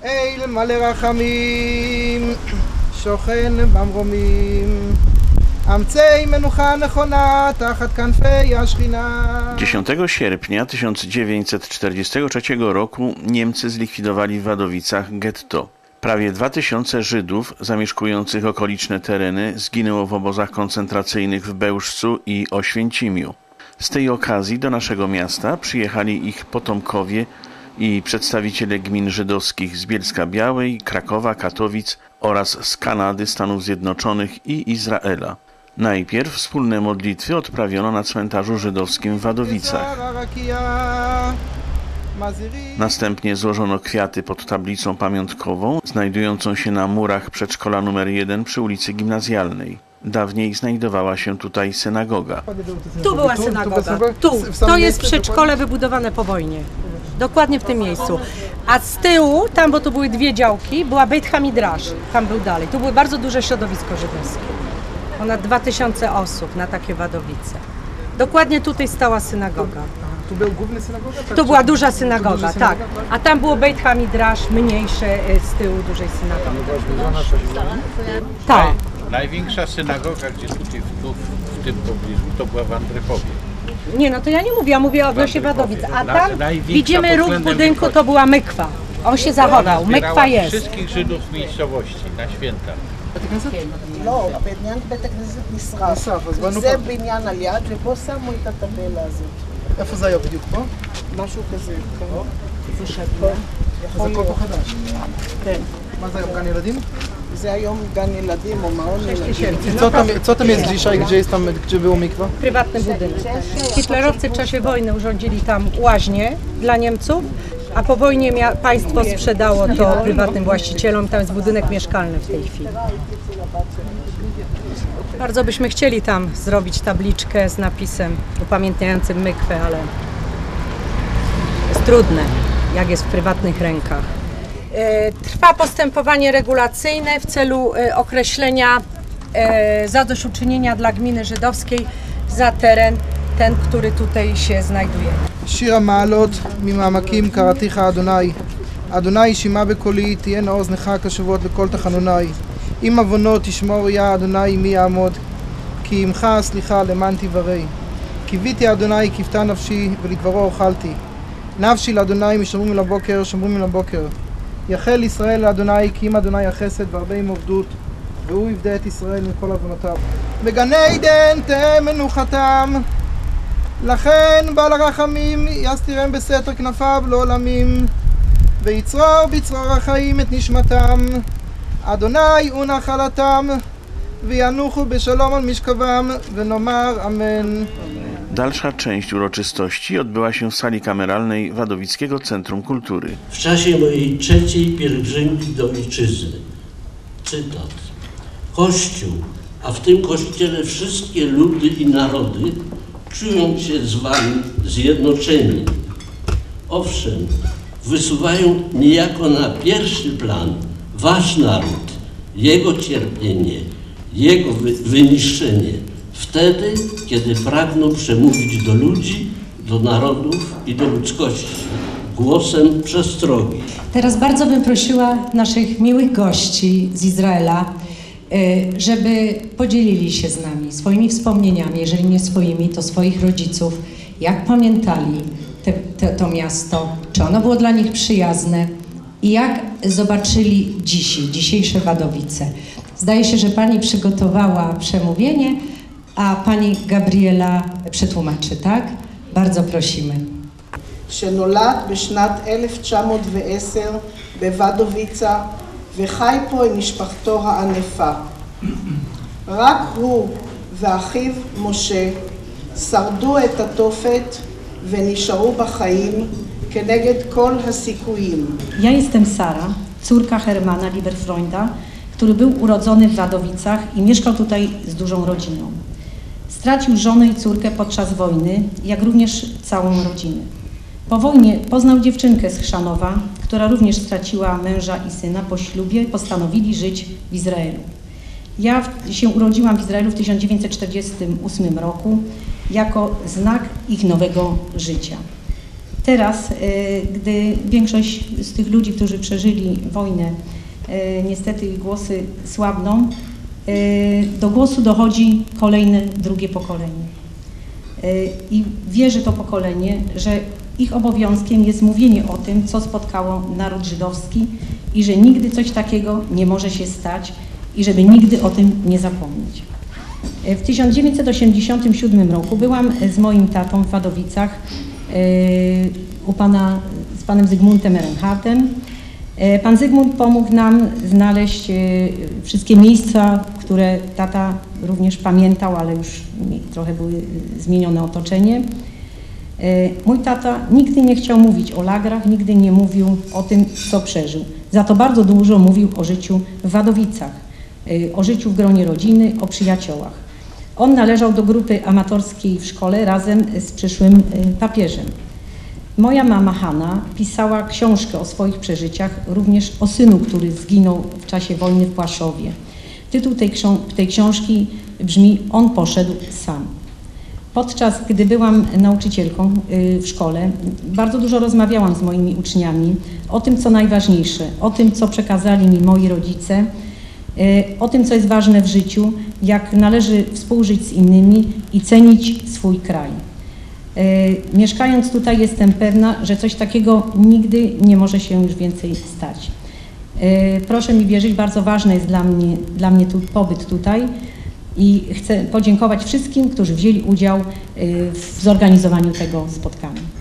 אל מלא רחמים, שוכן במרומים, אמצי מנוחה נכונה תחת כנפי השכינה. 10 sierpnia 1943 roku Niemcy zlikwidowali w Wadowicach getto. Prawie 2000 Żydów zamieszkujących okoliczne tereny zginęło w obozach koncentracyjnych w Bełżcu i Oświęcimiu. Z tej okazji do naszego miasta przyjechali ich potomkowie i przedstawiciele gmin żydowskich z Bielska-Białej, Krakowa, Katowic oraz z Kanady, Stanów Zjednoczonych i Izraela. Najpierw wspólne modlitwy odprawiono na cmentarzu żydowskim w Wadowicach. Następnie złożono kwiaty pod tablicą pamiątkową, znajdującą się na murach przedszkola nr 1 przy ulicy Gimnazjalnej. Dawniej znajdowała się tutaj synagoga. Tu była synagoga. Tu. To jest przedszkole wybudowane po wojnie. Dokładnie w tym miejscu. A z tyłu, tam, bo to były dwie działki, była Beit Hamidrash. Tam był dalej. Tu było bardzo duże środowisko żydowskie. Ponad 2000 osób na takie Wadowice. Dokładnie tutaj stała synagoga. Tu była główna synagoga? Tu była duża synagoga, tak. A tam było Beit Hamidrash, mniejsze z tyłu dużej synagogi. Tak. Największa synagoga, gdzie tutaj w tym pobliżu, to była w Andrychowie. Nie, no to ja nie mówię, ja mówię o wiosie Wadowic. A tam widzimy rów budynku, to była mykwa. On się zachował, mykwa jest. Wszystkich Żydów z miejscowości na święta. לא, בעניין בית הכנסת נשרף. זה בניין על יד, ובו שמו את הטבלה הזאת. איפה זה היה בדיוק פה? משהו כזה, כן. זה הכל פה חדש. כן. מה זה היום, גן ילדים? זה היום גן ילדים או מעון ילדים. Co tam jest dzisiaj, gdzie było mikwa? Prywatny budynek. Hitlerowcy w czasie wojny urządzili tam łaźnię dla Niemców, a po wojnie państwo sprzedało to prywatnym właścicielom. Tam jest budynek mieszkalny w tej chwili. Bardzo byśmy chcieli tam zrobić tabliczkę z napisem upamiętniającym mykwę, ale jest trudne, jak jest w prywatnych rękach. Trwa postępowanie regulacyjne w celu określenia zadośćuczynienia dla gminy żydowskiej za teren ten, który tutaj się znajduje. שיר המעלות ממעמקים קראתיך אדוני. אדוני שמע בקולי, תהיינה אוזנך קשבות לכל תחנוני. אם עוונות תשמור יה אדוני מי יעמוד, כי עמך הסליחה למען תברא. קיוויתי אדוני קיוותה נפשי ולדברו אוכלתי. נפשי לאדוני משומרים לבוקר, שומרים לבוקר. יחל ישראל לאדוני כי אם אדוני החסד והרבה עם עובדות, והוא יפדה את ישראל מכל עוונותיו. בגן עדן תהא מנוחתם. לכן בעל הרחמים יסתירם בסתר כנפיו לעולמים, ויצרור בצרור החיים את נשמתם. אדוני הוא נחלתם, וינוחו בשלום על משכבם, ונאמר אמן. Dalsza część uroczystości odbyła się w sali kameralnej Wadowickiego Centrum Kultury. W czasie mojej trzeciej pielgrzymki do ojczyzny, cytat, Kościół, a w tym Kościele wszystkie ludy i narody czują się z wami zjednoczeni. Owszem, wysuwają niejako na pierwszy plan wasz naród, jego cierpienie, jego wyniszczenie, wtedy, kiedy pragną przemówić do ludzi, do narodów i do ludzkości głosem przestrogi. Teraz bardzo bym prosiła naszych miłych gości z Izraela, żeby podzielili się z nami swoimi wspomnieniami, jeżeli nie swoimi, to swoich rodziców, jak pamiętali to miasto, czy ono było dla nich przyjazne i jak zobaczyli dzisiejsze Wadowice. Zdaje się, że pani przygotowała przemówienie, a pani Gabriela przetłumaczy, tak? Bardzo prosimy. שנולד בשנת 1910 בוודוביצה וחי פה עם משפחתו הענפה. רק הוא ואחיו משה שרדו את התופת ונשארו בחיים כנגד כל הסיכויים. Ja jestem Sara, córka Hermana Lieberfreunda, który był urodzony w Wadowicach i mieszkał tutaj z dużą rodziną. Stracił żonę i córkę podczas wojny, jak również całą rodzinę. Po wojnie poznał dziewczynkę z Chrzanowa, która również straciła męża i syna. Po ślubie postanowili żyć w Izraelu. Ja się urodziłam w Izraelu w 1948 roku jako znak ich nowego życia. Teraz, gdy większość z tych ludzi, którzy przeżyli wojnę, niestety ich głosy słabną, do głosu dochodzi kolejne, drugie pokolenie. I wierzy to pokolenie, że ich obowiązkiem jest mówienie o tym, co spotkało naród żydowski i że nigdy coś takiego nie może się stać i żeby nigdy o tym nie zapomnieć. W 1987 roku byłam z moim tatą w Wadowicach z panem Zygmuntem Ehrenhardtem. Pan Zygmunt pomógł nam znaleźć wszystkie miejsca, które tata również pamiętał, ale już trochę były zmienione otoczenie. Mój tata nigdy nie chciał mówić o lagrach, nigdy nie mówił o tym, co przeżył. Za to bardzo dużo mówił o życiu w Wadowicach, o życiu w gronie rodziny, o przyjaciołach. On należał do grupy amatorskiej w szkole razem z przyszłym papieżem. Moja mama Hanna pisała książkę o swoich przeżyciach, również o synu, który zginął w czasie wojny w Płaszowie. Tytuł tej książki brzmi „On poszedł sam”. Podczas gdy byłam nauczycielką w szkole, bardzo dużo rozmawiałam z moimi uczniami o tym, co najważniejsze, o tym, co przekazali mi moi rodzice, o tym, co jest ważne w życiu, jak należy współżyć z innymi i cenić swój kraj. Mieszkając tutaj jestem pewna, że coś takiego nigdy nie może się już więcej stać. Proszę mi wierzyć, bardzo ważny jest dla mnie pobyt tutaj i chcę podziękować wszystkim, którzy wzięli udział w zorganizowaniu tego spotkania.